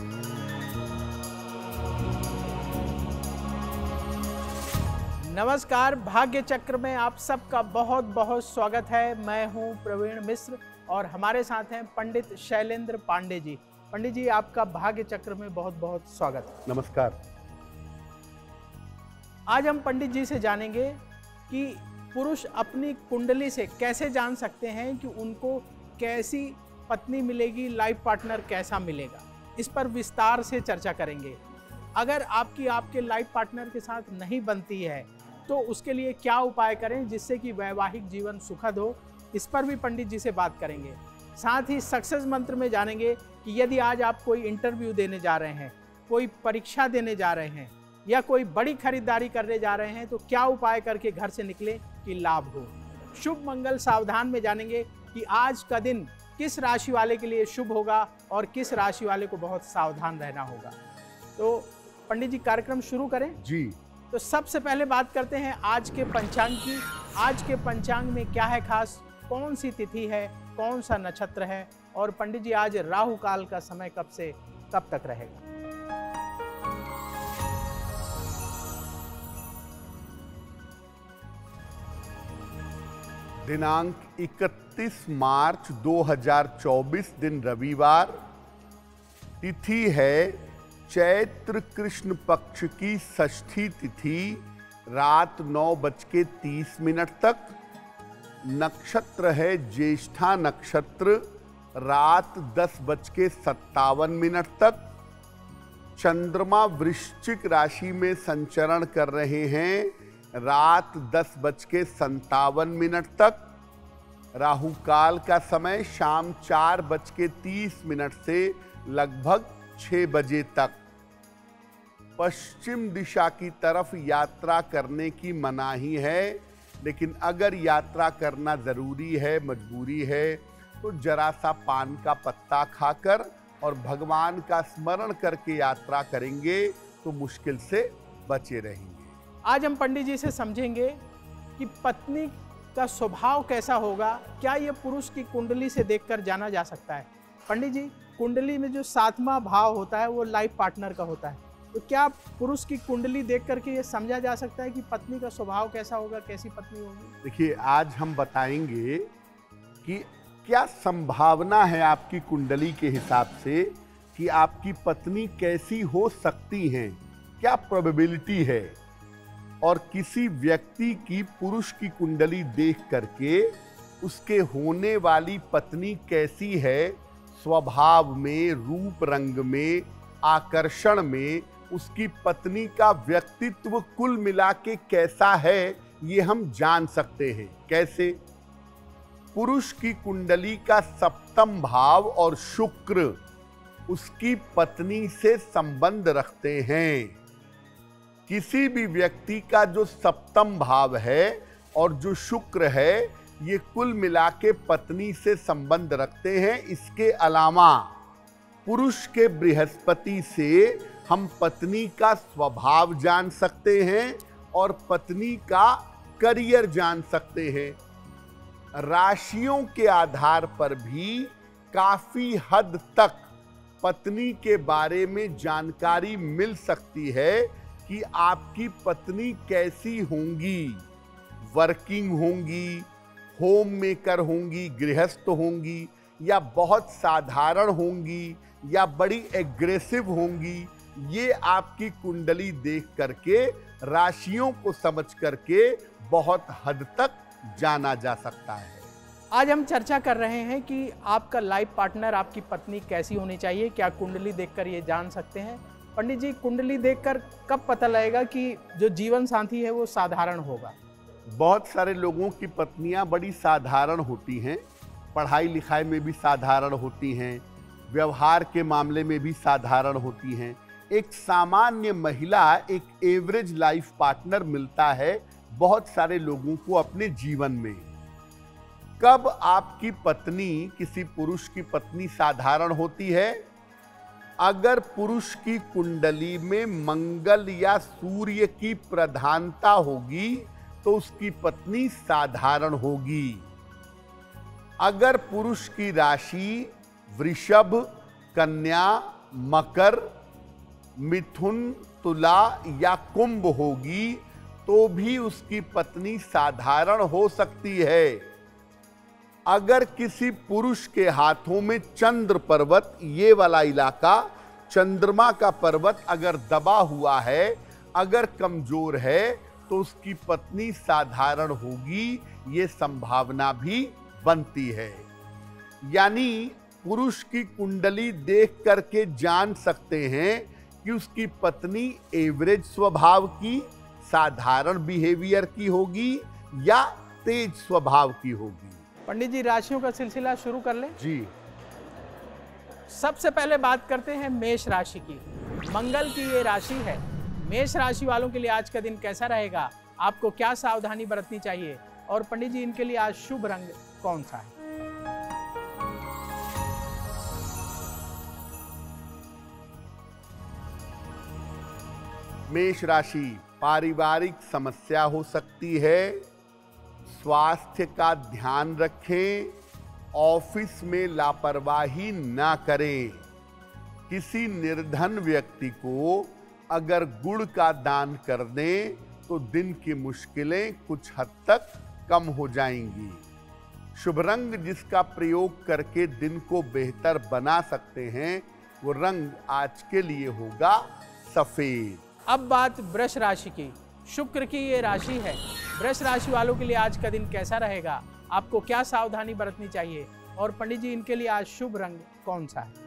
नमस्कार, भाग्य चक्र में आप सबका बहुत बहुत स्वागत है। मैं हूं प्रवीण मिश्र और हमारे साथ हैं पंडित शैलेंद्र पांडे जी। पंडित जी, आपका भाग्य चक्र में बहुत बहुत स्वागत है। नमस्कार। आज हम पंडित जी से जानेंगे कि पुरुष अपनी कुंडली से कैसे जान सकते हैं कि उनको कैसी पत्नी मिलेगी, लाइफ पार्टनर कैसा मिलेगा। इस पर विस्तार से चर्चा करेंगे। अगर आपके लाइफ पार्टनर के साथ नहीं बनती है तो उसके लिए क्या उपाय करें जिससे कि वैवाहिक जीवन सुखद हो, इस पर भी पंडित जी से बात करेंगे। साथ ही सक्सेस मंत्र में जानेंगे कि यदि आज आप कोई इंटरव्यू देने जा रहे हैं, कोई परीक्षा देने जा रहे हैं या कोई बड़ी खरीदारी करने जा रहे हैं तो क्या उपाय करके घर से निकले कि लाभ हो। शुभ मंगल सावधान में जानेंगे कि आज का दिन किस राशि वाले के लिए शुभ होगा और किस राशि वाले को बहुत सावधान रहना होगा। तो पंडित जी, कार्यक्रम शुरू करें जी। तो सबसे पहले बात करते हैं आज के पंचांग की। आज के पंचांग में क्या है खास, कौन सी तिथि है, कौन सा नक्षत्र है और पंडित जी आज राहु काल का समय कब से कब तक रहेगा। दिनांक 31 मार्च 2024 दिन रविवार। तिथि है चैत्र कृष्ण पक्ष की षष्ठी तिथि, रात 9:30 तक। नक्षत्र है ज्येष्ठा नक्षत्र, रात 10:57 तक। चंद्रमा वृश्चिक राशि में संचरण कर रहे हैं, रात 10:57 तक। राहु काल का समय शाम 4:30 से लगभग 6 बजे तक। पश्चिम दिशा की तरफ यात्रा करने की मनाही है, लेकिन अगर यात्रा करना जरूरी है, मजबूरी है, तो जरा सा पान का पत्ता खाकर और भगवान का स्मरण करके यात्रा करेंगे तो मुश्किल से बचे रहेंगे। आज हम पंडित जी से समझेंगे कि पत्नी का स्वभाव कैसा होगा। क्या ये पुरुष की कुंडली से देखकर जाना जा सकता है। पंडित जी, कुंडली में जो 7वां भाव होता है वो लाइफ पार्टनर का होता है, तो क्या पुरुष की कुंडली देख करके ये समझा जा सकता है कि पत्नी का स्वभाव कैसा होगा, कैसी पत्नी होगी। देखिए, आज हम बताएंगे कि क्या संभावना है आपकी कुंडली के हिसाब से कि आपकी पत्नी कैसी हो सकती हैं, क्या प्रोबेबिलिटी है। और किसी व्यक्ति की पुरुष की कुंडली देख करके उसके होने वाली पत्नी कैसी है, स्वभाव में, रूप रंग में, आकर्षण में, उसकी पत्नी का व्यक्तित्व कुल मिला के कैसा है, ये हम जान सकते हैं। कैसे? पुरुष की कुंडली का 7वां भाव और शुक्र उसकी पत्नी से संबंध रखते हैं। किसी भी व्यक्ति का जो 7वां भाव है और जो शुक्र है, ये कुल मिला के पत्नी से संबंध रखते हैं। इसके अलावा पुरुष के बृहस्पति से हम पत्नी का स्वभाव जान सकते हैं और पत्नी का करियर जान सकते हैं। राशियों के आधार पर भी काफी हद तक पत्नी के बारे में जानकारी मिल सकती है कि आपकी पत्नी कैसी होंगी। वर्किंग होंगी, होम मेकर होंगी, गृहस्थ होंगी, या बहुत साधारण होंगी, या बड़ी एग्रेसिव होंगी। ये आपकी कुंडली देख करके, राशियों को समझ करके बहुत हद तक जाना जा सकता है। आज हम चर्चा कर रहे हैं कि आपका लाइफ पार्टनर, आपकी पत्नी कैसी होनी चाहिए, क्या कुंडली देखकर ये जान सकते हैं। पंडित जी, कुंडली देखकर कब पता लगेगा कि जो जीवन साथी है वो साधारण होगा। बहुत सारे लोगों की पत्नियां बड़ी साधारण होती हैं, पढ़ाई लिखाई में भी साधारण होती हैं, व्यवहार के मामले में भी साधारण होती हैं। एक सामान्य महिला, एक एवरेज लाइफ पार्टनर मिलता है बहुत सारे लोगों को अपने जीवन में। कब आपकी पत्नी, किसी पुरुष की पत्नी साधारण होती है? अगर पुरुष की कुंडली में मंगल या सूर्य की प्रधानता होगी तो उसकी पत्नी साधारण होगी। अगर पुरुष की राशि वृषभ, कन्या, मकर, मिथुन, तुला या कुंभ होगी तो भी उसकी पत्नी साधारण हो सकती है। अगर किसी पुरुष के हाथों में चंद्र पर्वत, ये वाला इलाका चंद्रमा का पर्वत अगर दबा हुआ है, अगर कमजोर है, तो उसकी पत्नी साधारण होगी, ये संभावना भी बनती है। यानी पुरुष की कुंडली देख करके जान सकते हैं कि उसकी पत्नी एवरेज स्वभाव की, साधारण बिहेवियर की होगी या तेज स्वभाव की होगी। पंडित जी, राशियों का सिलसिला शुरू कर लें? जी। सबसे पहले बात करते हैं मेष राशि की। मंगल की ये राशि है। मेष राशि वालों के लिए आज का दिन कैसा रहेगा, आपको क्या सावधानी बरतनी चाहिए, और पंडित जी इनके लिए आज शुभ रंग कौन सा है? मेष राशि, पारिवारिक समस्या हो सकती है, स्वास्थ्य का ध्यान रखें, ऑफिस में लापरवाही ना करें। किसी निर्धन व्यक्ति को अगर गुड़ का दान कर दें तो दिन की मुश्किलें कुछ हद तक कम हो जाएंगी। शुभ रंग जिसका प्रयोग करके दिन को बेहतर बना सकते हैं, वो रंग आज के लिए होगा सफेद। अब बात वृष राशि की। शुक्र की ये राशि है। वृष राशि वालों के लिए आज का दिन कैसा रहेगा, आपको क्या सावधानी बरतनी चाहिए, और पंडित जी इनके लिए आज शुभ रंग कौन सा है?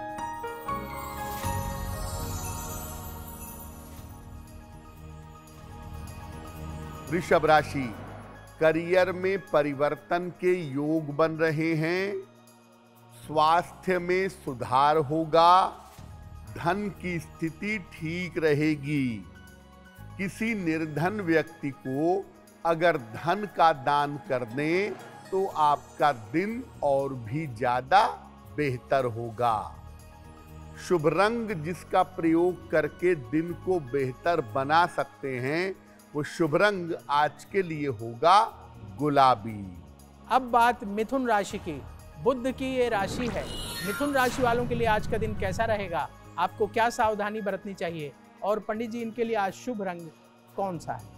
वृषभ राशि, करियर में परिवर्तन के योग बन रहे हैं, स्वास्थ्य में सुधार होगा, धन की स्थिति ठीक रहेगी। किसी निर्धन व्यक्ति को अगर धन का दान कर दें तो आपका दिन और भी ज्यादा बेहतर होगा। शुभ रंग जिसका प्रयोग करके दिन को बेहतर बना सकते हैं, वो शुभ रंग आज के लिए होगा गुलाबी। अब बात मिथुन राशि की। बुध की ये राशि है। मिथुन राशि वालों के लिए आज का दिन कैसा रहेगा, आपको क्या सावधानी बरतनी चाहिए, और पंडित जी इनके लिए आज शुभ रंग कौन सा है?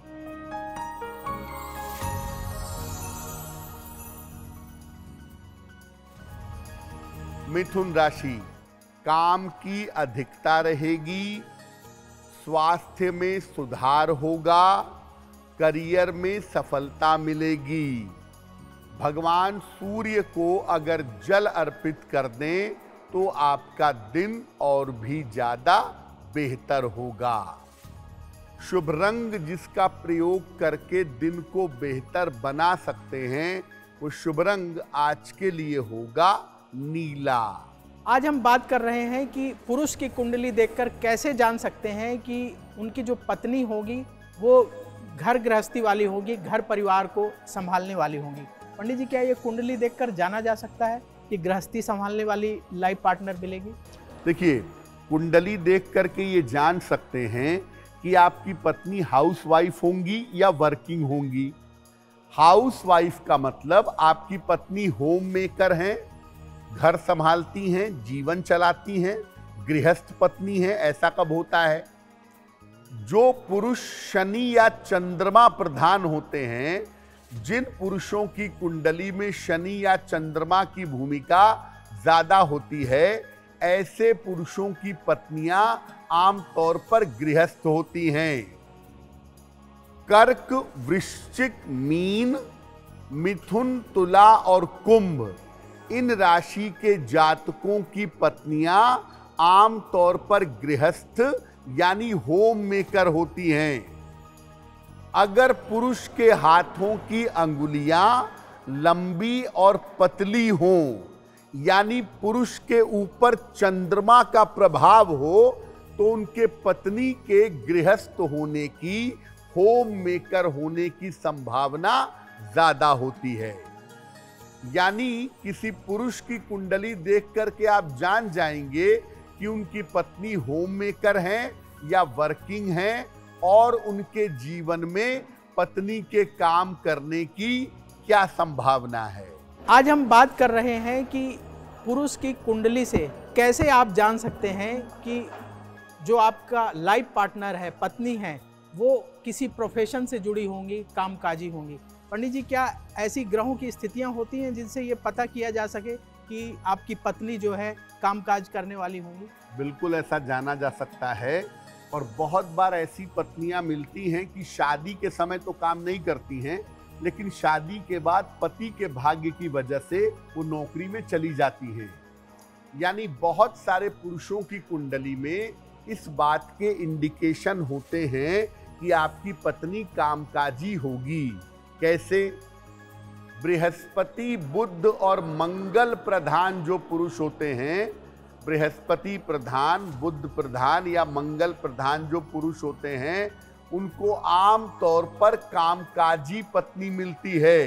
मिथुन राशि, काम की अधिकता रहेगी, स्वास्थ्य में सुधार होगा, करियर में सफलता मिलेगी। भगवान सूर्य को अगर जल अर्पित कर दें तो आपका दिन और भी ज्यादा बेहतर होगा। शुभ रंग जिसका प्रयोग करके दिन को बेहतर बना सकते हैं, वो शुभ रंग आज के लिए होगा नीला। आज हम बात कर रहे हैं कि पुरुष की कुंडली देखकर कैसे जान सकते हैं कि उनकी जो पत्नी होगी वो घर गृहस्थी वाली होगी, घर परिवार को संभालने वाली होगी। पंडित जी, क्या ये कुंडली देखकर जाना जा सकता है कि गृहस्थी संभालने वाली लाइफ पार्टनर मिलेगी? देखिए, कुंडली देख करके ये जान सकते हैं कि आपकी पत्नी हाउसवाइफ होंगी या वर्किंग होंगी। हाउसवाइफ का मतलब आपकी पत्नी होम मेकर हैं, घर संभालती हैं, जीवन चलाती हैं, गृहस्थ पत्नी है। ऐसा कब होता है? जो पुरुष शनि या चंद्रमा प्रधान होते हैं, जिन पुरुषों की कुंडली में शनि या चंद्रमा की भूमिका ज्यादा होती है, ऐसे पुरुषों की पत्नियां आमतौर पर गृहस्थ होती हैं। कर्क, वृश्चिक, मीन, मिथुन, तुला और कुंभ, इन राशि के जातकों की पत्नियां आमतौर पर गृहस्थ यानी होम मेकर होती हैं। अगर पुरुष के हाथों की अंगुलियां लंबी और पतली हों, यानी पुरुष के ऊपर चंद्रमा का प्रभाव हो, तो उनके पत्नी के गृहस्थ होने की, होम मेकर होने की संभावना ज्यादा होती है। यानी किसी पुरुष की कुंडली देख करके आप जान जाएंगे कि उनकी पत्नी होम मेकर हैं या वर्किंग हैं, और उनके जीवन में पत्नी के काम करने की क्या संभावना है। आज हम बात कर रहे हैं कि पुरुष की कुंडली से कैसे आप जान सकते हैं कि जो आपका लाइफ पार्टनर है, पत्नी है, वो किसी प्रोफेशन से जुड़ी होंगी, कामकाजी होंगी? पंडित जी, क्या ऐसी ग्रहों की स्थितियां होती हैं जिनसे ये पता किया जा सके कि आपकी पत्नी जो है कामकाज करने वाली होंगी? बिल्कुल ऐसा जाना जा सकता है। और बहुत बार ऐसी पत्नियां मिलती हैं कि शादी के समय तो काम नहीं करती हैं, लेकिन शादी के बाद पति के भाग्य की वजह से वो नौकरी में चली जाती हैं। यानी बहुत सारे पुरुषों की कुंडली में इस बात के इंडिकेशन होते हैं कि आपकी पत्नी कामकाजी होगी। कैसे? बृहस्पति, बुध और मंगल प्रधान जो पुरुष होते हैं, बृहस्पति प्रधान, बुध प्रधान या मंगल प्रधान जो पुरुष होते हैं, उनको आम तौर पर कामकाजी पत्नी मिलती है।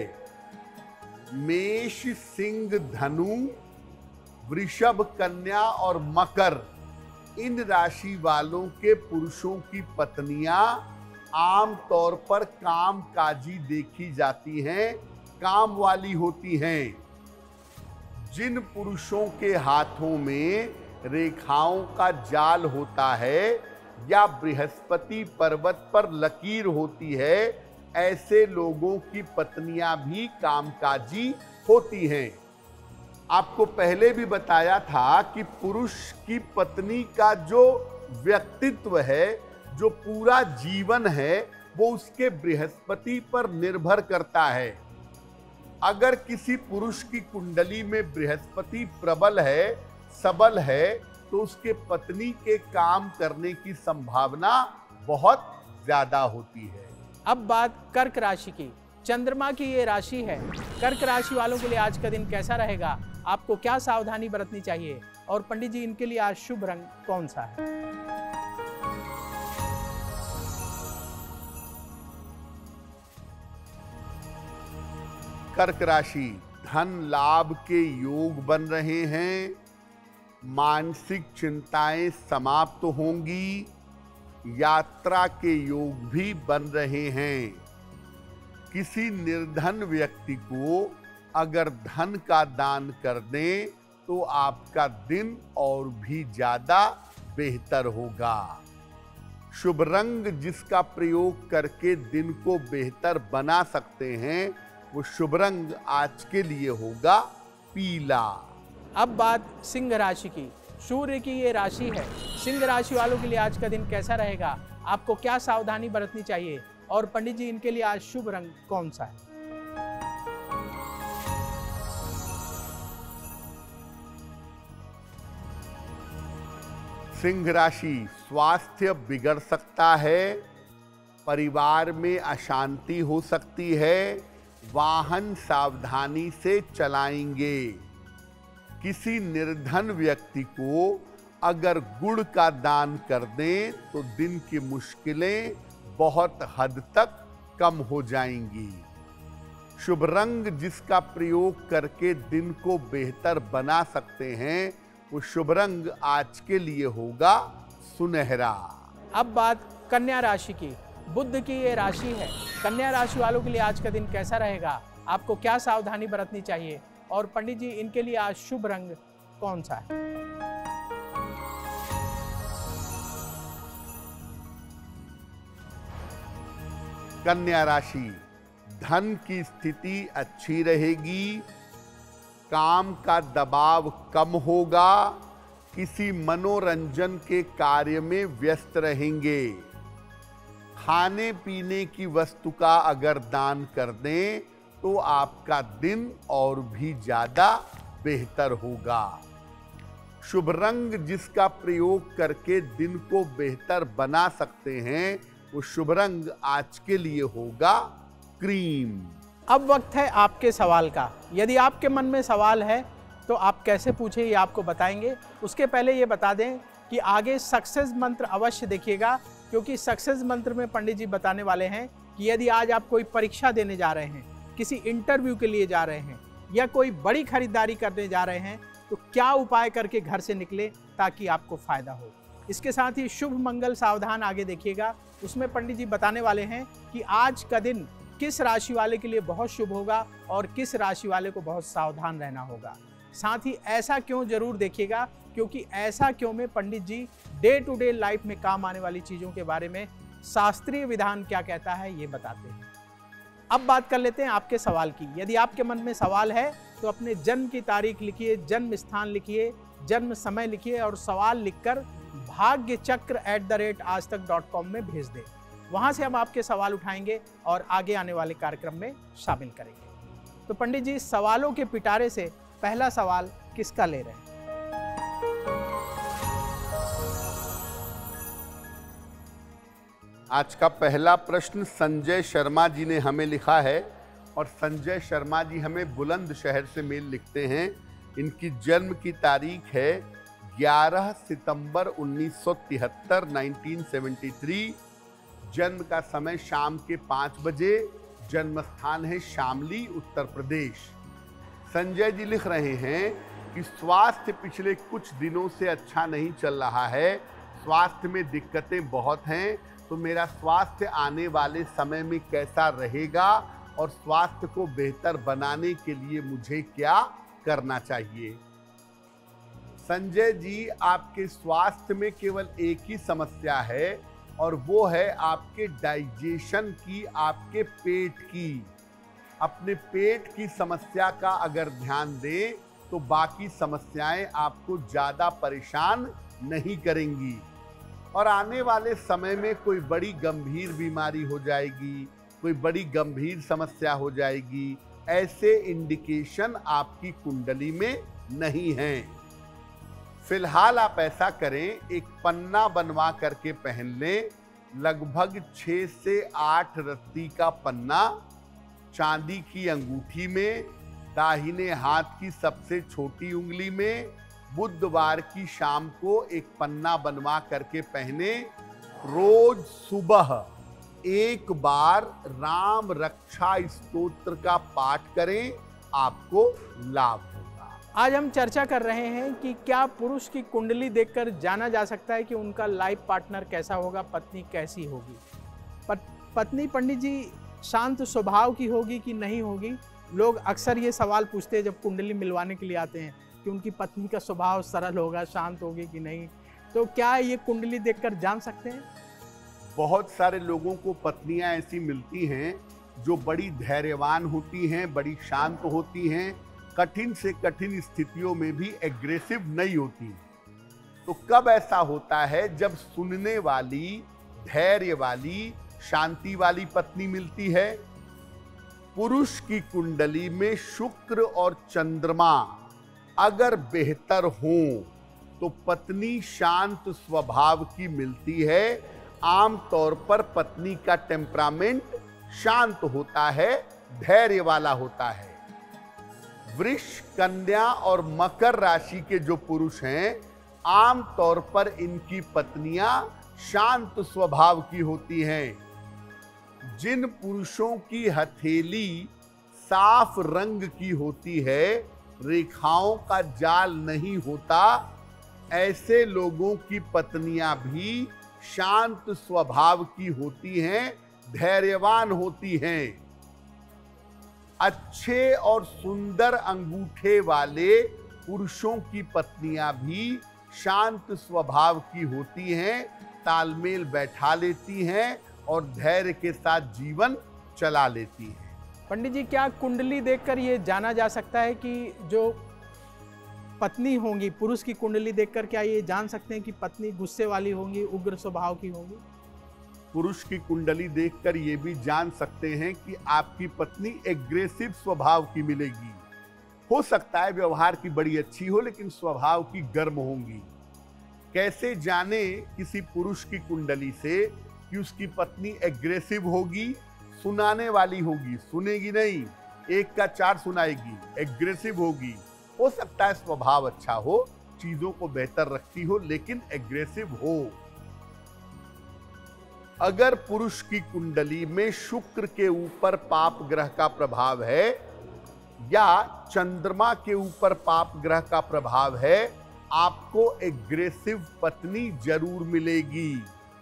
मेष, सिंह, धनु, वृषभ, कन्या और मकर, इन राशि वालों के पुरुषों की पत्नियां आम तौर पर कामकाजी देखी जाती हैं, काम वाली होती हैं। जिन पुरुषों के हाथों में रेखाओं का जाल होता है या बृहस्पति पर्वत पर लकीर होती है, ऐसे लोगों की पत्नियां भी कामकाजी होती हैं। आपको पहले भी बताया था कि पुरुष की पत्नी का जो व्यक्तित्व है, जो पूरा जीवन है, वो उसके बृहस्पति पर निर्भर करता है। अगर किसी पुरुष की कुंडली में बृहस्पति प्रबल है, सबल है, तो उसके पत्नी के काम करने की संभावना बहुत ज्यादा होती है। अब बात कर्क राशि की। चंद्रमा की ये राशि है। कर्क राशि वालों के लिए आज का दिन कैसा रहेगा? आपको क्या सावधानी बरतनी चाहिए? और पंडित जी, इनके लिए आज शुभ रंग कौन सा है? कर्क राशि, धन लाभ के योग बन रहे हैं, मानसिक चिंताएं समाप्त होंगी, यात्रा के योग भी बन रहे हैं। किसी निर्धन व्यक्ति को अगर धन का दान कर दें तो आपका दिन और भी ज्यादा बेहतर होगा। शुभ रंग जिसका प्रयोग करके दिन को बेहतर बना सकते हैं, वो शुभ रंग आज के लिए होगा पीला। अब बात सिंह राशि की। सूर्य की ये राशि है। सिंह राशि वालों के लिए आज का दिन कैसा रहेगा? आपको क्या सावधानी बरतनी चाहिए? और पंडित जी, इनके लिए आज शुभ रंग कौन सा है? सिंह राशि, स्वास्थ्य बिगड़ सकता है, परिवार में अशांति हो सकती है, वाहन सावधानी से चलाएंगे। किसी निर्धन व्यक्ति को अगर गुड़ का दान कर दें तो दिन की मुश्किलें बहुत हद तक कम हो जाएंगी। शुभ रंग जिसका प्रयोग करके दिन को बेहतर बना सकते हैं, वो शुभ रंग आज के लिए होगा सुनहरा। अब बात कन्या राशि की। बुध की ये राशि है। कन्या राशि वालों के लिए आज का दिन कैसा रहेगा? आपको क्या सावधानी बरतनी चाहिए? और पंडित जी, इनके लिए आज शुभ रंग कौन सा है? कन्या राशि, धन की स्थिति अच्छी रहेगी, काम का दबाव कम होगा, किसी मनोरंजन के कार्य में व्यस्त रहेंगे। खाने पीने की वस्तु का अगर दान कर दें तो आपका दिन और भी ज्यादा बेहतर होगा। शुभ रंग जिसका प्रयोग करके दिन को बेहतर बना सकते हैं, वो शुभ रंग आज के लिए होगा क्रीम। अब वक्त है आपके सवाल का। यदि आपके मन में सवाल है तो आप कैसे पूछे, ये आपको बताएंगे। उसके पहले ये बता दें कि आगे सक्सेस मंत्र अवश्य देखिएगा, क्योंकि सक्सेस मंत्र में पंडित जी बताने वाले हैं कि यदि आज आप कोई परीक्षा देने जा रहे हैं, किसी इंटरव्यू के लिए जा रहे हैं या कोई बड़ी खरीदारी करने जा रहे हैं, तो क्या उपाय करके घर से निकले ताकि आपको फायदा हो। इसके साथ ही शुभ मंगल सावधान आगे देखिएगा, उसमें पंडित जी बताने वाले हैं कि आज का दिन किस राशि वाले के लिए बहुत शुभ होगा और किस राशि वाले को बहुत सावधान रहना होगा। साथ ही ऐसा क्यों जरूर देखिएगा क्योंकि ऐसा क्यों में Pandit ji day to day life में काम आने वाली चीज़ों के बारे में शास्त्रीय विधान क्या कहता है ये बताते हैं। अब बात कर लेते हैं आपके सवाल की। यदि आपके मन में सवाल है तो अपने जन्म की तारीख लिखिए, जन्म स्थान लिखिए, जन्म समय लिखिए और सवाल लिखकर bhagyachakra@aajtak.com में भेज दें। वहां से हम आपके सवाल उठाएंगे और आगे आने वाले कार्यक्रम में शामिल करेंगे। तो पंडित जी, सवालों के पिटारे से पहला सवाल किसका ले रहे हैं? आज का पहला प्रश्न संजय शर्मा जी ने हमें लिखा है और संजय शर्मा जी हमें बुलंदशहर से मेल लिखते हैं। इनकी जन्म की तारीख है 11 सितंबर 1973 1973। जन्म का समय शाम के 5 बजे। जन्म स्थान है शामली, उत्तर प्रदेश। संजय जी लिख रहे हैं कि स्वास्थ्य पिछले कुछ दिनों से अच्छा नहीं चल रहा है, स्वास्थ्य में दिक्कतें बहुत हैं, तो मेरा स्वास्थ्य आने वाले समय में कैसा रहेगा और स्वास्थ्य को बेहतर बनाने के लिए मुझे क्या करना चाहिए? संजय जी, आपके स्वास्थ्य में केवल एक ही समस्या है और वो है आपके डाइजेशन की, आपके पेट की। अपने पेट की समस्या का अगर ध्यान दें तो बाकी समस्याएं आपको ज़्यादा परेशान नहीं करेंगी और आने वाले समय में कोई बड़ी गंभीर बीमारी हो जाएगी, कोई बड़ी गंभीर समस्या हो जाएगी, ऐसे इंडिकेशन आपकी कुंडली में नहीं हैं। फिलहाल आप ऐसा करें, एक पन्ना बनवा करके पहन लें, लगभग 6 से 8 रत्ती का पन्ना, चांदी की अंगूठी में, दाहिने हाथ की सबसे छोटी उंगली में। बुधवार की शाम को एक पन्ना बनवा करके पहने। रोज सुबह एक बार राम रक्षा स्तोत्र का पाठ करें, आपको लाभ होगा। आज हम चर्चा कर रहे हैं कि क्या पुरुष की कुंडली देखकर जाना जा सकता है कि उनका लाइफ पार्टनर कैसा होगा, पत्नी कैसी होगी। पत्नी पंडित जी शांत स्वभाव की होगी कि नहीं होगी? लोग अक्सर ये सवाल पूछते हैं जब कुंडली मिलवाने के लिए आते हैं कि उनकी पत्नी का स्वभाव सरल होगा, शांत होगी कि नहीं। तो क्या ये कुंडली देखकर जान सकते हैं? बहुत सारे लोगों को पत्नियां ऐसी मिलती हैं जो बड़ी धैर्यवान होती हैं, बड़ी शांत होती हैं, कठिन से कठिन स्थितियों में भी एग्रेसिव नहीं होती। तो कब ऐसा होता है? जब सुनने वाली, धैर्य वाली, शांति वाली पत्नी मिलती है। पुरुष की कुंडली में शुक्र और चंद्रमा अगर बेहतर हो तो पत्नी शांत स्वभाव की मिलती है। आमतौर पर पत्नी का टेम्परामेंट शांत होता है, धैर्य वाला होता है। वृष, कन्या और मकर राशि के जो पुरुष हैं, आमतौर पर इनकी पत्नियां शांत स्वभाव की होती हैं। जिन पुरुषों की हथेली साफ रंग की होती है, रेखाओं का जाल नहीं होता, ऐसे लोगों की पत्नियां भी शांत स्वभाव की होती हैं, धैर्यवान होती हैं। अच्छे और सुंदर अंगूठे वाले पुरुषों की पत्नियां भी शांत स्वभाव की होती हैं, तालमेल बैठा लेती हैं और धैर्य के साथ जीवन चला लेती हैं। पंडित जी, क्या कुंडली देखकर ये जाना जा सकता है कि जो पत्नी होंगी, पुरुष की कुंडली देखकर क्या ये जान सकते हैं कि पत्नी गुस्से वाली होंगी, उग्र स्वभाव की होंगी? पुरुष की कुंडली देखकर ये भी जान सकते हैं कि आपकी पत्नी एग्रेसिव स्वभाव की मिलेगी। हो सकता है व्यवहार की बड़ी अच्छी हो लेकिन स्वभाव की गर्म होंगी। कैसे जाने किसी पुरुष की कुंडली से कि उसकी पत्नी एग्रेसिव होगी, सुनाने वाली होगी, सुनेगी नहीं, एक का 4 सुनाएगी, एग्रेसिव होगी। हो सकता है स्वभाव अच्छा हो, चीजों को बेहतर रखती हो, लेकिन एग्रेसिव हो। अगर पुरुष की कुंडली में शुक्र के ऊपर पाप ग्रह का प्रभाव है या चंद्रमा के ऊपर पाप ग्रह का प्रभाव है, आपको एग्रेसिव पत्नी जरूर मिलेगी।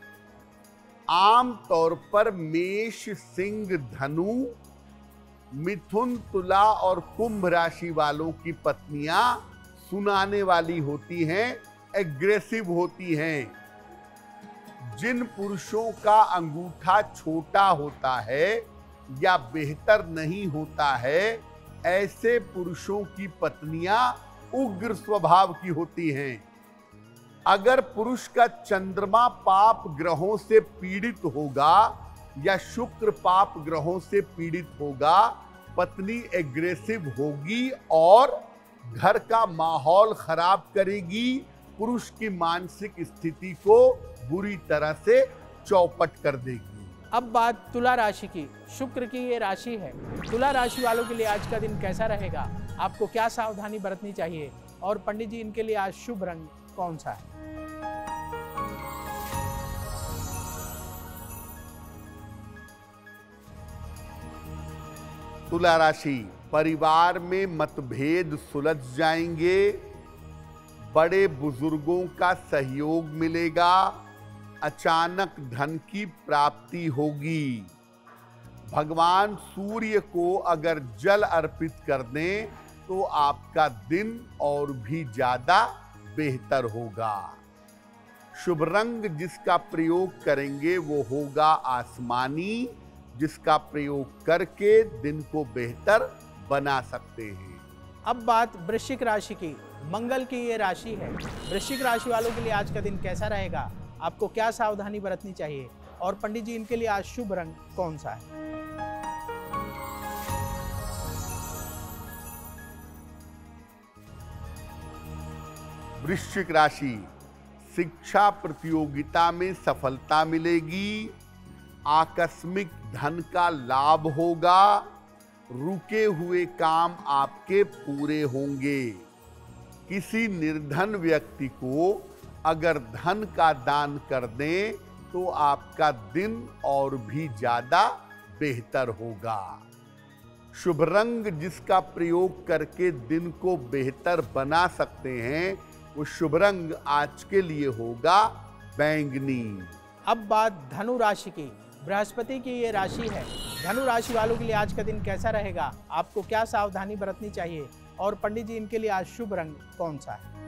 आम तौर पर मेष, सिंह, धनु, मिथुन, तुला और कुंभ राशि वालों की पत्नियां सुनाने वाली होती हैं, एग्रेसिव होती हैं। जिन पुरुषों का अंगूठा छोटा होता है या बेहतर नहीं होता है, ऐसे पुरुषों की पत्नियां उग्र स्वभाव की होती हैं। अगर पुरुष का चंद्रमा पाप ग्रहों से पीड़ित होगा या शुक्र पाप ग्रहों से पीड़ित होगा, पत्नी एग्रेसिव होगी और घर का माहौल खराब करेगी, पुरुष की मानसिक स्थिति को बुरी तरह से चौपट कर देगी। अब बात तुला राशि की। शुक्र की ये राशि है। तुला राशि वालों के लिए आज का दिन कैसा रहेगा, आपको क्या सावधानी बरतनी चाहिए, और पंडित जी इनके लिए आज शुभ रंग कौन सा है? तुला राशि, परिवार में मतभेद सुलझ जाएंगे, बड़े बुजुर्गों का सहयोग मिलेगा, अचानक धन की प्राप्ति होगी। भगवान सूर्य को अगर जल अर्पित कर दें तो आपका दिन और भी ज्यादा बेहतर होगा। शुभ रंग जिसका प्रयोग करेंगे वो होगा आसमानी, जिसका प्रयोग करके दिन को बेहतर बना सकते हैं। अब बात वृश्चिक राशि की। मंगल की ये राशि है। वृश्चिक राशि वालों के लिए आज का दिन कैसा रहेगा, आपको क्या सावधानी बरतनी चाहिए, और पंडित जी इनके लिए आज शुभ रंग कौन सा है? वृश्चिक राशि, शिक्षा प्रतियोगिता में सफलता मिलेगी, आकस्मिक धन का लाभ होगा, रुके हुए काम आपके पूरे होंगे। किसी निर्धन व्यक्ति को अगर धन का दान कर दें तो आपका दिन और भी ज्यादा बेहतर होगा। शुभ रंग जिसका प्रयोग करके दिन को बेहतर बना सकते हैं वो शुभ रंग आज के लिए होगा बैंगनी। अब बात धनु राशि की। बृहस्पति की ये राशि है। धनु राशि वालों के लिए आज का दिन कैसा रहेगा, आपको क्या सावधानी बरतनी चाहिए, और पंडित जी इनके लिए आज शुभ रंग कौन सा है?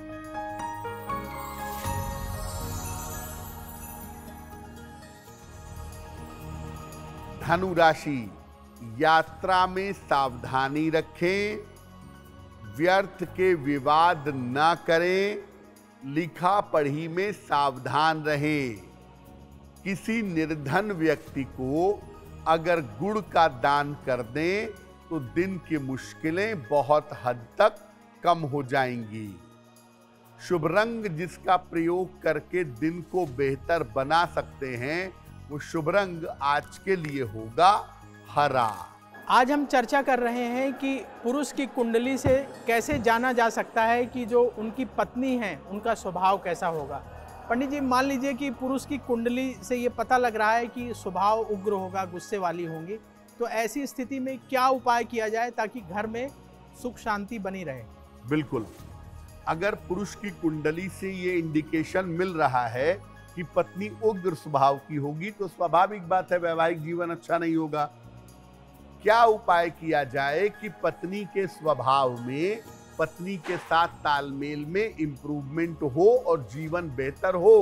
धनु राशि, यात्रा में सावधानी रखें, व्यर्थ के विवाद न करें, लिखा पढ़ी में सावधान रहें। किसी निर्धन व्यक्ति को अगर गुड़ का दान कर दें तो दिन की मुश्किलें बहुत हद तक कम हो जाएंगी। शुभ रंग जिसका प्रयोग करके दिन को बेहतर बना सकते हैं वो शुभ रंग आज के लिए होगा हरा। आज हम चर्चा कर रहे हैं कि पुरुष की कुंडली से कैसे जाना जा सकता है कि जो उनकी पत्नी है उनका स्वभाव कैसा होगा। पंडित जी, मान लीजिए कि पुरुष की कुंडली से ये पता लग रहा है कि स्वभाव उग्र होगा, गुस्से वाली होंगी, तो ऐसी स्थिति में क्या उपाय किया जाए ताकि घर में सुख शांति बनी रहे? बिल्कुल, अगर पुरुष की कुंडली से ये इंडिकेशन मिल रहा है कि पत्नी उग्र स्वभाव की होगी तो स्वाभाविक बात है वैवाहिक जीवन अच्छा नहीं होगा। क्या उपाय किया जाए कि पत्नी के स्वभाव में, पत्नी के साथ तालमेल में इंप्रूवमेंट हो और जीवन बेहतर हो?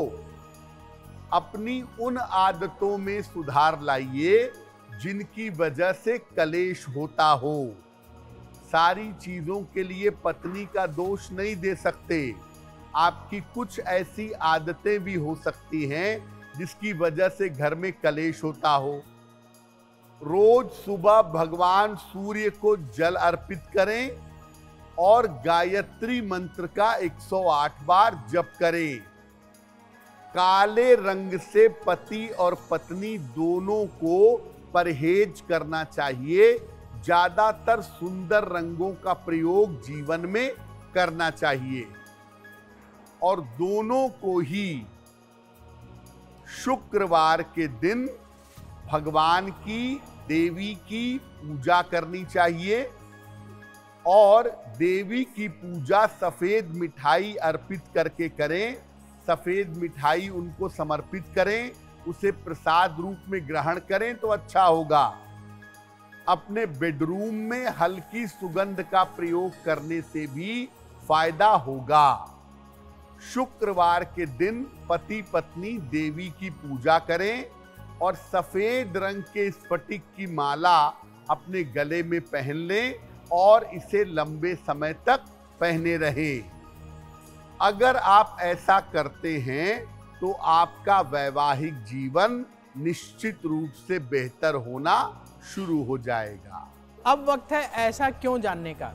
अपनी उन आदतों में सुधार लाइए जिनकी वजह से कलेश होता हो। सारी चीजों के लिए पत्नी का दोष नहीं दे सकते। आपकी कुछ ऐसी आदतें भी हो सकती हैं जिसकी वजह से घर में कलेश होता हो। रोज सुबह भगवान सूर्य को जल अर्पित करें और गायत्री मंत्र का 108 बार जप करें। काले रंग से पति और पत्नी दोनों को परहेज करना चाहिए। ज्यादातर सुंदर रंगों का प्रयोग जीवन में करना चाहिए और दोनों को ही शुक्रवार के दिन भगवान की, देवी की पूजा करनी चाहिए और देवी की पूजा सफेद मिठाई अर्पित करके करें। सफेद मिठाई उनको समर्पित करें, उसे प्रसाद रूप में ग्रहण करें तो अच्छा होगा। अपने बेडरूम में हल्की सुगंध का प्रयोग करने से भी फायदा होगा। शुक्रवार के दिन पति पत्नी देवी की पूजा करें और सफेद रंग के स्फटिक की माला अपने गले में पहन लें और इसे लंबे समय तक पहने रहें। अगर आप ऐसा करते हैं तो आपका वैवाहिक जीवन निश्चित रूप से बेहतर होना शुरू हो जाएगा। अब वक्त है ऐसा क्यों जानने का।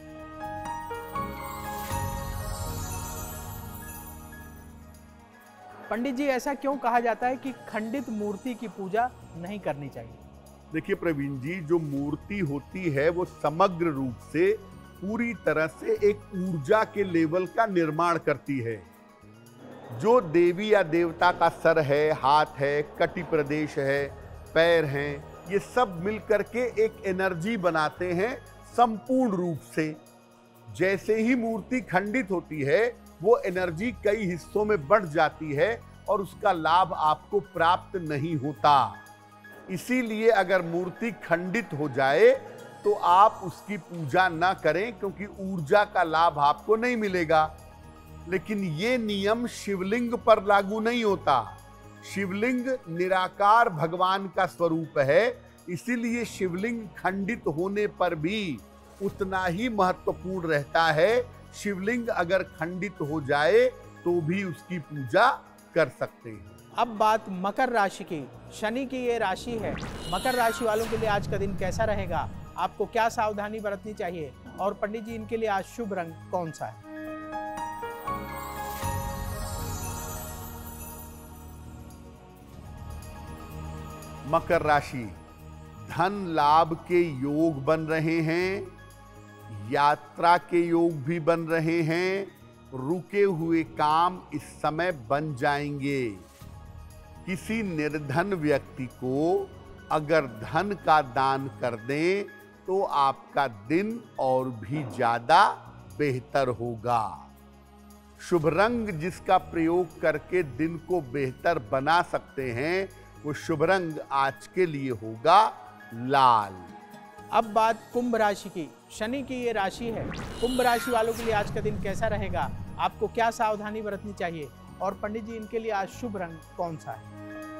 पंडित जी, ऐसा क्यों कहा जाता है कि खंडित मूर्ति की पूजा नहीं करनी चाहिए? देखिए प्रवीण जी, जो मूर्ति होती है वो समग्र रूप से पूरी तरह से एक ऊर्जा के लेवल का निर्माण करती है। जो देवी या देवता का सर है, हाथ है, कटी प्रदेश है, पैर हैं, ये सब मिलकर के एक एनर्जी बनाते हैं संपूर्ण रूप से। जैसे ही मूर्ति खंडित होती है वो एनर्जी कई हिस्सों में बढ़ जाती है और उसका लाभ आपको प्राप्त नहीं होता। इसीलिए अगर मूर्ति खंडित हो जाए तो आप उसकी पूजा ना करें, क्योंकि ऊर्जा का लाभ आपको नहीं मिलेगा। लेकिन ये नियम शिवलिंग पर लागू नहीं होता। शिवलिंग निराकार भगवान का स्वरूप है, इसीलिए शिवलिंग खंडित होने पर भी उतना ही महत्वपूर्ण रहता है। शिवलिंग अगर खंडित हो जाए तो भी उसकी पूजा कर सकते हैं। अब बात मकर राशि की। शनि की ये राशि है। मकर राशि वालों के लिए आज का दिन कैसा रहेगा? आपको क्या सावधानी बरतनी चाहिए? और पंडित जी, इनके लिए आज शुभ रंग कौन सा है? मकर राशि, धन लाभ के योग बन रहे हैं, यात्रा के योग भी बन रहे हैं, रुके हुए काम इस समय बन जाएंगे। किसी निर्धन व्यक्ति को अगर धन का दान कर दें तो आपका दिन और भी ज्यादा बेहतर होगा। शुभ रंग जिसका प्रयोग करके दिन को बेहतर बना सकते हैं वो शुभ रंग आज के लिए होगा लाल। अब बात कुंभ राशि की। शनि की ये राशि है। कुंभ राशि वालों के लिए आज का दिन कैसा रहेगा? आपको क्या सावधानी बरतनी चाहिए? और पंडित जी, इनके लिए आज शुभ रंग कौन सा है?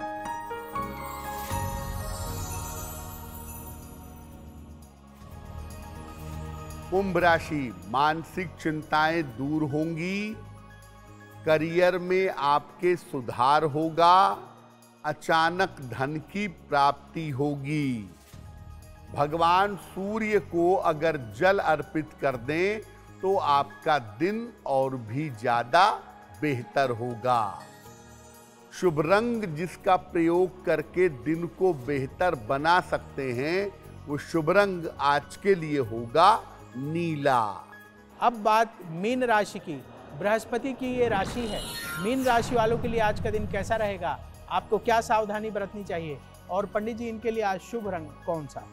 कुंभ राशि, मानसिक चिंताएं दूर होंगी, करियर में आपके सुधार होगा, अचानक धन की प्राप्ति होगी। भगवान सूर्य को अगर जल अर्पित कर दें तो आपका दिन और भी ज्यादा बेहतर होगा। शुभ रंग जिसका प्रयोग करके दिन को बेहतर बना सकते हैं वो शुभ रंग आज के लिए होगा नीला। अब बात मीन राशि की। बृहस्पति की ये राशि है। मीन राशि वालों के लिए आज का दिन कैसा रहेगा? आपको क्या सावधानी बरतनी चाहिए? और पंडित जी, इनके लिए आज शुभ रंग कौन सा?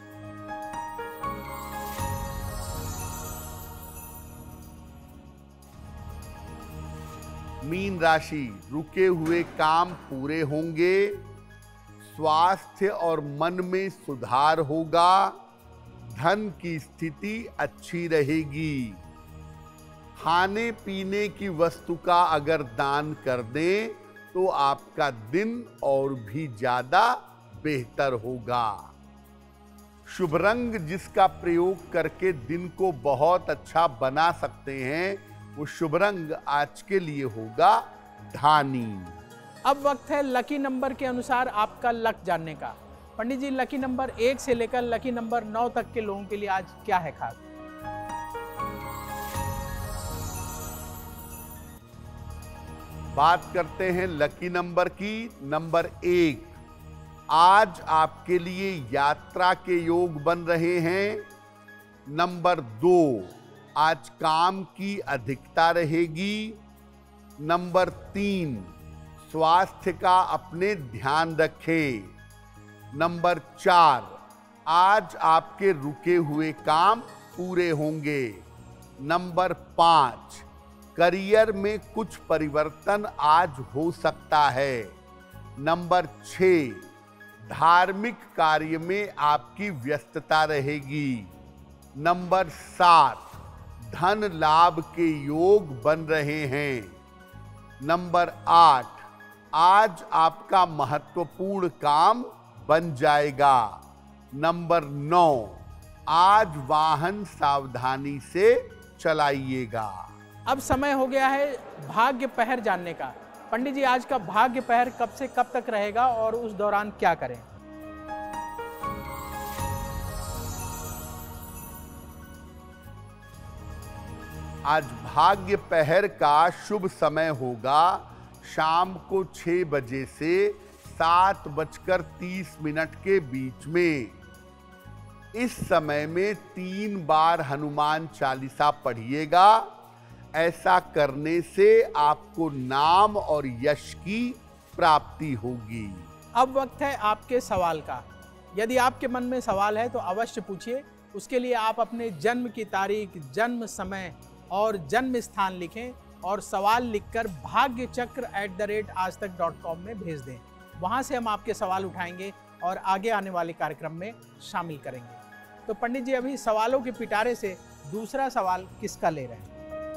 मीन राशि, रुके हुए काम पूरे होंगे, स्वास्थ्य और मन में सुधार होगा, धन की स्थिति अच्छी रहेगी। खाने पीने की वस्तु का अगर दान कर दें तो आपका दिन और भी ज्यादा बेहतर होगा। शुभ रंग जिसका प्रयोग करके दिन को बहुत अच्छा बना सकते हैं वो शुभ रंग आज के लिए होगा धानी। अब वक्त है लकी नंबर के अनुसार आपका लक जानने का। पंडित जी, लकी नंबर 1 से लेकर लकी नंबर 9 तक के लोगों के लिए आज क्या है खास? बात करते हैं लकी नंबर की। नंबर 1, आज आपके लिए यात्रा के योग बन रहे हैं। नंबर 2, आज काम की अधिकता रहेगी। नंबर 3, स्वास्थ्य का अपने ध्यान रखें। नंबर 4, आज आपके रुके हुए काम पूरे होंगे। नंबर 5, करियर में कुछ परिवर्तन आज हो सकता है। नंबर 6, धार्मिक कार्य में आपकी व्यस्तता रहेगी। नंबर 7, धन लाभ के योग बन रहे हैं। नंबर 8, आज आपका महत्वपूर्ण काम बन जाएगा। नंबर 9, आज वाहन सावधानी से चलाइएगा। अब समय हो गया है भाग्य पहर जानने का। पंडित जी, आज का भाग्य पहर कब से कब तक रहेगा और उस दौरान क्या करें? आज भाग्य पहर का शुभ समय होगा शाम को 6 बजे से 7:30 के बीच में। इस समय में 3 बार हनुमान चालीसा पढ़िएगा। ऐसा करने से आपको नाम और यश की प्राप्ति होगी। अब वक्त है आपके सवाल का। यदि आपके मन में सवाल है तो अवश्य पूछिए। उसके लिए आप अपने जन्म की तारीख, जन्म समय और जन्म स्थान लिखें और सवाल लिखकर bhagyachakra@aajtak.com में भेज दें। वहां से हम आपके सवाल उठाएंगे और आगे आने वाले कार्यक्रम में शामिल करेंगे। तो पंडित जी, अभी सवालों के पिटारे से दूसरा सवाल किसका ले रहे हैं?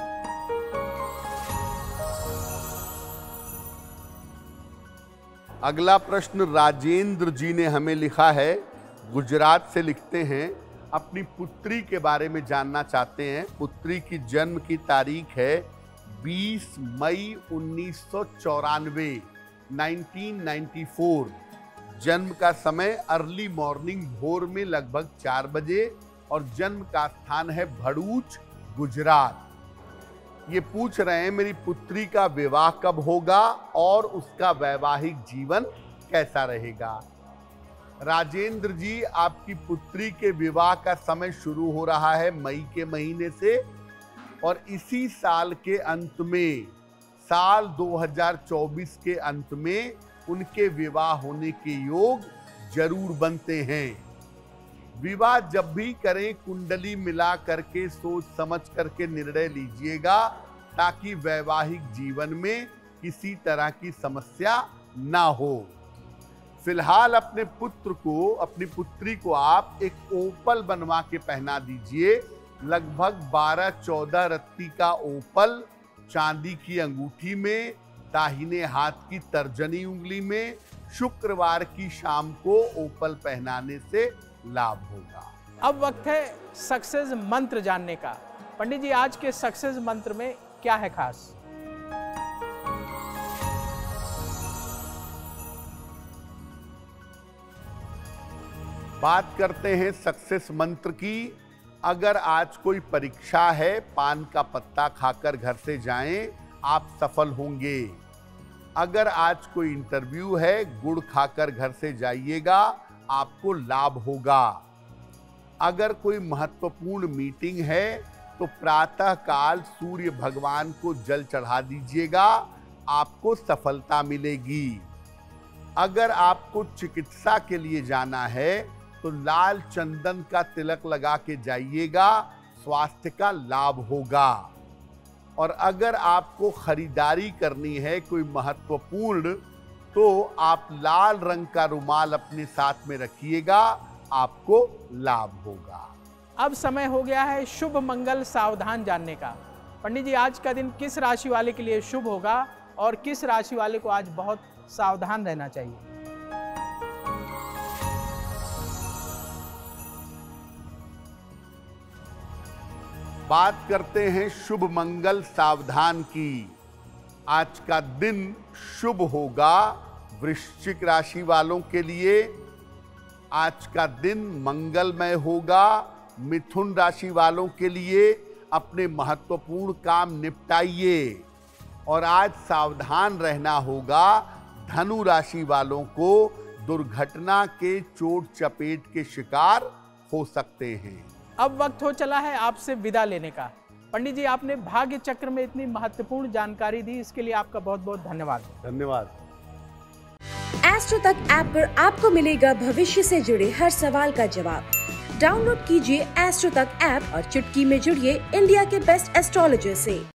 अगला प्रश्न राजेंद्र जी ने हमें लिखा है, गुजरात से लिखते हैं। अपनी पुत्री के बारे में जानना चाहते हैं। पुत्री की जन्म की तारीख है 20 मई 1994, 1994। जन्म का समय अर्ली मॉर्निंग, भोर में लगभग 4 बजे और जन्म का स्थान है भरूच, गुजरात। ये पूछ रहे हैं मेरी पुत्री का विवाह कब होगा और उसका वैवाहिक जीवन कैसा रहेगा। राजेंद्र जी, आपकी पुत्री के विवाह का समय शुरू हो रहा है मई के महीने से और इसी साल के अंत में, साल 2024 के अंत में उनके विवाह होने के योग जरूर बनते हैं। विवाह जब भी करें कुंडली मिला करके सोच समझ करके निर्णय लीजिएगा ताकि वैवाहिक जीवन में किसी तरह की समस्या ना हो। फिलहाल अपने अपनी पुत्री को आप एक ओपल बनवा के पहना दीजिए। लगभग 12-14 रत्ती का ओपल चांदी की अंगूठी में, दाहिने हाथ की तर्जनी उंगली में, शुक्रवार की शाम को ओपल पहनाने से लाभ होगा। अब वक्त है सक्सेस मंत्र जानने का। पंडित जी, आज के सक्सेस मंत्र में क्या है खास? बात करते हैं सक्सेस मंत्र की। अगर आज कोई परीक्षा है, पान का पत्ता खाकर घर से जाएं, आप सफल होंगे। अगर आज कोई इंटरव्यू है, गुड़ खाकर घर से जाइएगा, आपको लाभ होगा। अगर कोई महत्वपूर्ण मीटिंग है तो प्रातः काल सूर्य भगवान को जल चढ़ा दीजिएगा, आपको सफलता मिलेगी। अगर आपको चिकित्सा के लिए जाना है तो लाल चंदन का तिलक लगा के जाइएगा, स्वास्थ्य का लाभ होगा। और अगर आपको खरीदारी करनी है कोई महत्वपूर्ण, तो आप लाल रंग का रुमाल अपने साथ में रखिएगा, आपको लाभ होगा। अब समय हो गया है शुभ मंगल सावधान जानने का। पंडित जी, आज का दिन किस राशि वाले के लिए शुभ होगा और किस राशि वाले को आज बहुत सावधान रहना चाहिए? बात करते हैं शुभ मंगल सावधान की। आज का दिन शुभ होगा वृश्चिक राशि वालों के लिए। आज का दिन मंगलमय होगा मिथुन राशि वालों के लिए। अपने महत्वपूर्ण काम निपटाइए। और आज सावधान रहना होगा धनु राशि वालों को, दुर्घटना के चोट चपेट के शिकार हो सकते हैं। अब वक्त हो चला है आपसे विदा लेने का। पंडित जी, आपने भाग्य चक्र में इतनी महत्वपूर्ण जानकारी दी, इसके लिए आपका बहुत बहुत धन्यवाद। धन्यवाद। एस्ट्रो तक ऐप पर आपको मिलेगा भविष्य से जुड़े हर सवाल का जवाब। डाउनलोड कीजिए एस्ट्रो तक ऐप और चुटकी में जुड़िए इंडिया के बेस्ट एस्ट्रोलॉजर से।